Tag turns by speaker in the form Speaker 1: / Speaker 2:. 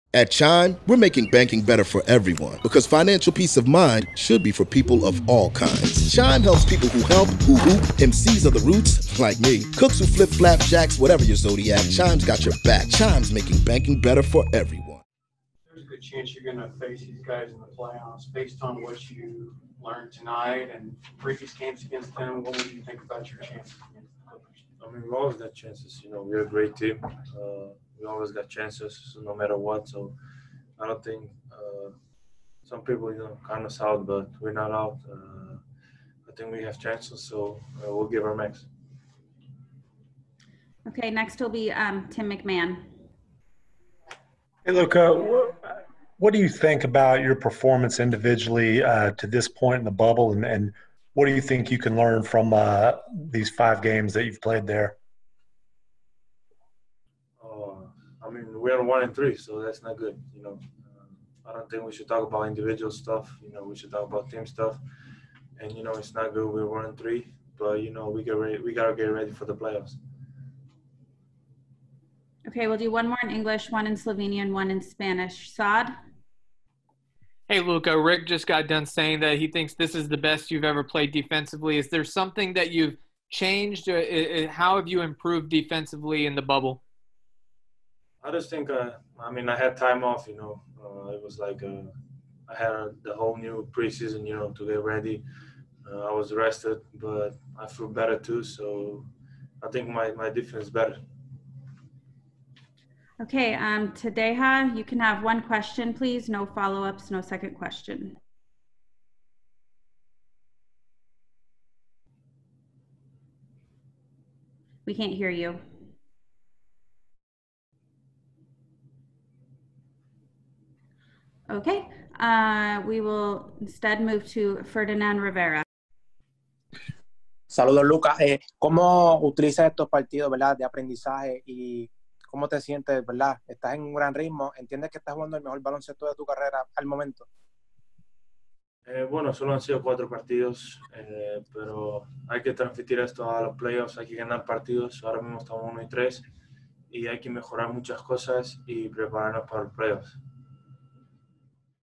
Speaker 1: At Chime, we're making banking better for everyone because financial peace of mind should be for people of all kinds. Chime helps people who help, who hoop, MCs of the roots, like me, cooks who flip flapjacks, whatever your zodiac, Chime's got your back. Chime's making banking better for everyone.
Speaker 2: There's a good chance you're going to face these guys in the playoffs based on what you learned tonight and previous games against them. What would you think about your chances against the Clippers?
Speaker 3: I mean, we always got chances. We're a great team. We always got chances, so no matter what. So I don't think some people, count us out, but we're not out. I think we have chances, so we'll give our max.
Speaker 4: Okay, next will be Tim McMahon.
Speaker 5: Hey, Luka, what do you think about your performance individually to this point in the bubble, and what do you think you can learn from these 5 games that you've played there?
Speaker 3: I mean, we're 1-3, so that's not good. I don't think we should talk about individual stuff. We should talk about team stuff. And it's not good. We're 1-3, but we get ready. We gotta get ready for the playoffs.
Speaker 4: Okay, we'll do one more in English, one in Slovenian, one in Spanish. Saad?
Speaker 6: Hey, Luka, Rick just got done saying that he thinks this is the best you've ever played defensively. Is there something that you've changed? How have you improved defensively in the bubble?
Speaker 3: I just think, I had time off, it was like I had the whole new preseason, to get ready. I was rested, but I feel better too. So I think my defense is better.
Speaker 4: Okay, Tadeja, you can have one question, please. No follow-ups, no second question. We can't hear you. Okay, we will instead move to Ferdinand Rivera.
Speaker 7: Saludos, Luca. ¿Cómo utilizas estos partidos, verdad, de aprendizaje y cómo te sientes, verdad? ¿Estás en un gran ritmo? ¿Entiendes que estás jugando el mejor baloncesto de tu carrera al momento?
Speaker 3: Bueno, solo han sido 4 partidos, pero hay que transmitir esto a los playoffs, hay que ganar partidos. Ahora mismo estamos 1-3 y hay que mejorar muchas cosas y prepararnos para los playoffs.